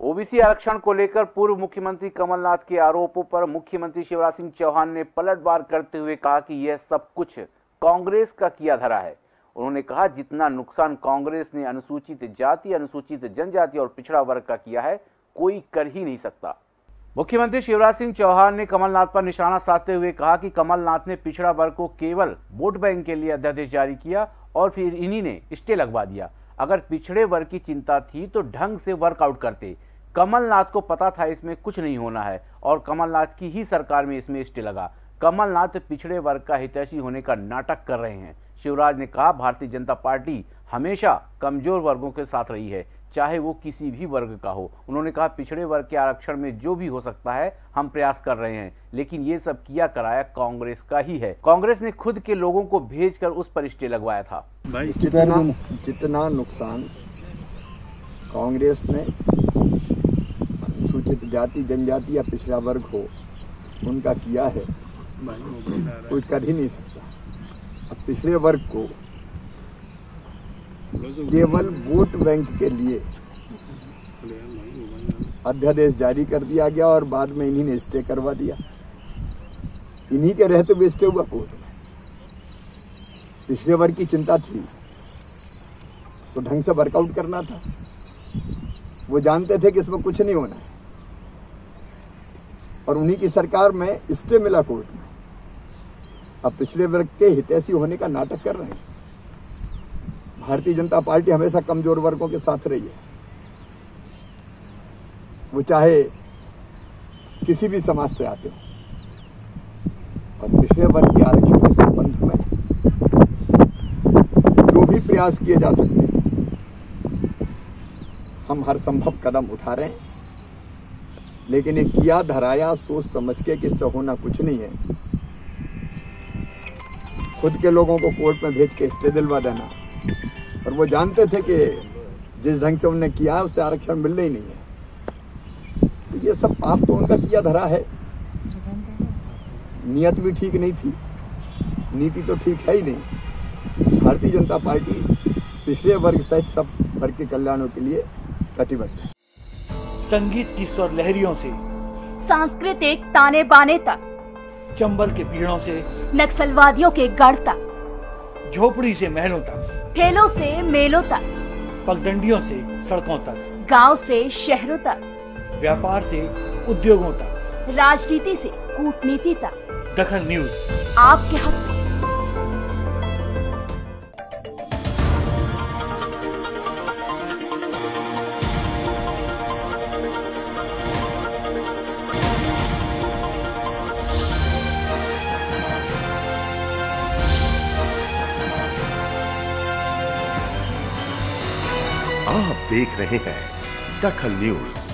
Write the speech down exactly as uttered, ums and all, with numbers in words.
OBC आरक्षण को लेकर पूर्व मुख्यमंत्री कमलनाथ के आरोपों पर मुख्यमंत्री शिवराज सिंह चौहान ने पलटवार करते हुए कहा कि यह सब कुछ कांग्रेस का किया धरा है। उन्होंने कहा, जितना नुकसान कांग्रेस ने अनुसूचित जाति, अनुसूचित जनजाति और पिछड़ा वर्ग का किया है, कोई कर ही नहीं सकता। मुख्यमंत्री शिवराज सिंह चौहान ने कमलनाथ पर निशाना साधते हुए कहा कि कमलनाथ ने पिछड़ा वर्ग को केवल वोट बैंक के लिए अध्यादेश जारी किया और फिर इन्हीं ने स्टे लगवा दिया। अगर पिछड़े वर्ग की चिंता थी तो ढंग से वर्कआउट करते। कमलनाथ को पता था इसमें कुछ नहीं होना है और कमलनाथ की ही सरकार में इसमें स्टे लगा। कमलनाथ पिछड़े वर्ग का हितैषी होने का नाटक कर रहे हैं। शिवराज ने कहा, भारतीय जनता पार्टी हमेशा कमजोर वर्गों के साथ रही है, चाहे वो किसी भी वर्ग का हो। उन्होंने कहा, पिछड़े वर्ग के आरक्षण में जो भी हो सकता है हम प्रयास कर रहे हैं, लेकिन ये सब किया कराया कांग्रेस का ही है। कांग्रेस ने खुद के लोगों को भेजकर उस पर स्टे लगवाया था। भाई जितना जितना नुकसान कांग्रेस ने अनुसूचित जाति, जनजाति या पिछड़ा वर्ग हो उनका किया है, कोई कर ही नहीं सकता। अब पिछड़े वर्ग को केवल वोट बैंक के लिए अध्यादेश जारी कर दिया गया और बाद में इन्हीं ने स्टे करवा दिया। इन्हीं के रहते हुए स्टे हुआ कोर्ट में। पिछड़े वर्ग की चिंता थी तो ढंग से वर्कआउट करना था। वो जानते थे कि इसमें कुछ नहीं होना है और उन्हीं की सरकार में स्टे मिला कोर्ट में। अब पिछड़े वर्ग के हितैषी होने का नाटक कर रहे हैं। भारतीय जनता पार्टी हमेशा कमजोर वर्गों के साथ रही है। वो चाहे किसी भी समाज से आते हो। और पिछड़े वर्ग के आरक्षण के संबंध में जो भी प्रयास किए जा सकते हैं, हम हर संभव कदम उठा रहे हैं। लेकिन ये किया धराया सोच समझ के कि इससे होना कुछ नहीं है, खुद के लोगों को कोर्ट में भेज के स्टे दिलवा देना। और वो जानते थे कि जिस ढंग से उन्होंने किया है उससे आरक्षण मिलना ही नहीं है। तो ये सब पाप तो उनका किया धरा है। नियत भी ठीक नहीं थी, नीति तो ठीक है ही नहीं। भारतीय जनता पार्टी पिछड़े वर्ग सहित सब वर्ग के कल्याणों के लिए कटिबद्ध है। संगीत की स्वर लहरियों से सांस्कृतिक ताने बाने तक, चंबल के पीड़ों से नक्सलवादियों के गढ़ तक, झोपड़ी से महलों तक, ठेलों से मेलों तक, पगडंडियों से सड़कों तक, गांव से शहरों तक, व्यापार से उद्योगों तक, राजनीति से कूटनीति तक, दखल न्यूज आपके हक में। आप देख रहे हैं दखल न्यूज।